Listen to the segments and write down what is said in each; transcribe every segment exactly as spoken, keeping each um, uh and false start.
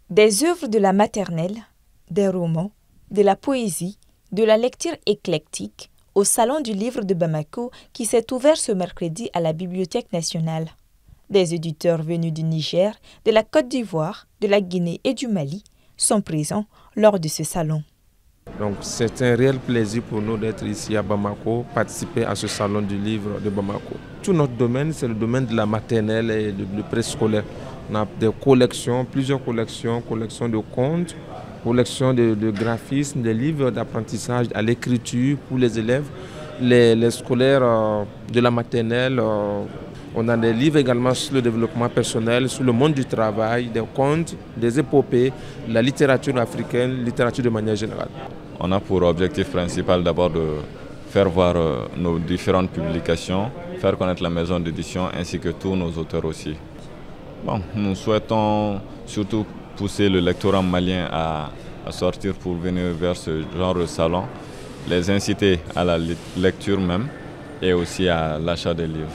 Des œuvres de la maternelle, des romans, de la poésie, de la lecture éclectique au Salon du livre de Bamako qui s'est ouvert ce mercredi à la Bibliothèque nationale. Des éditeurs venus du Niger, de la Côte d'Ivoire, de la Guinée et du Mali sont présents lors de ce salon. Donc c'est un réel plaisir pour nous d'être ici à Bamako, participer à ce salon du livre de Bamako. Tout notre domaine, c'est le domaine de la maternelle et du préscolaire. On a des collections, plusieurs collections, collections de contes, collections de, de graphismes, des livres d'apprentissage à l'écriture pour les élèves, les, les scolaires euh, de la maternelle. Euh, on a des livres également sur le développement personnel, sur le monde du travail, des contes, des épopées, la littérature africaine, littérature de manière générale. On a pour objectif principal d'abord de faire voir euh, nos différentes publications, faire connaître la maison d'édition ainsi que tous nos auteurs aussi. Bon, nous souhaitons surtout pousser le lectorat malien à, à sortir pour venir vers ce genre de salon, les inciter à la lecture même et aussi à l'achat des livres.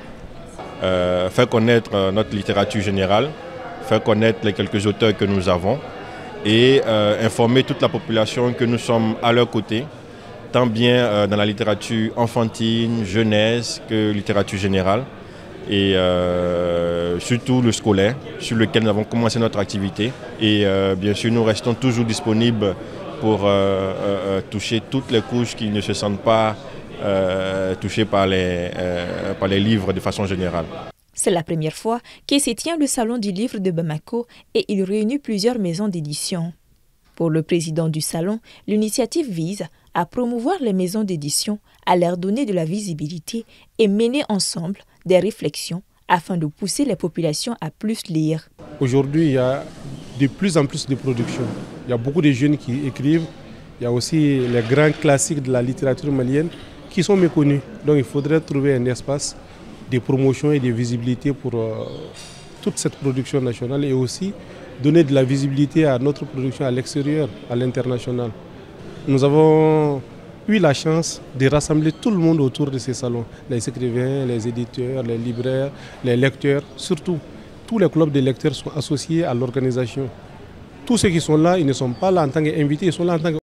Euh, faire connaître euh, notre littérature générale, faire connaître les quelques auteurs que nous avons et euh, informer toute la population que nous sommes à leur côté, tant bien euh, dans la littérature enfantine, jeunesse que littérature générale. Et euh, surtout le scolaire, sur lequel nous avons commencé notre activité. Et euh, bien sûr, nous restons toujours disponibles pour euh, euh, toucher toutes les couches qui ne se sentent pas euh, touchées par les, euh, par les livres de façon générale. C'est la première fois que se tient le Salon du livre de Bamako et il réunit plusieurs maisons d'édition. Pour le président du salon, l'initiative vise à promouvoir les maisons d'édition, à leur donner de la visibilité et mener ensemble des réflexions afin de pousser les populations à plus lire. Aujourd'hui, il y a de plus en plus de productions. Il y a beaucoup de jeunes qui écrivent. Il y a aussi les grands classiques de la littérature malienne qui sont méconnus. Donc il faudrait trouver un espace de promotion et de visibilité pour euh, toute cette production nationale et aussi donner de la visibilité à notre production à l'extérieur, à l'international. Nous avons eu la chance de rassembler tout le monde autour de ces salons. Les écrivains, les éditeurs, les libraires, les lecteurs, surtout. Tous les clubs de lecteurs sont associés à l'organisation. Tous ceux qui sont là, ils ne sont pas là en tant qu'invités, ils sont là en tant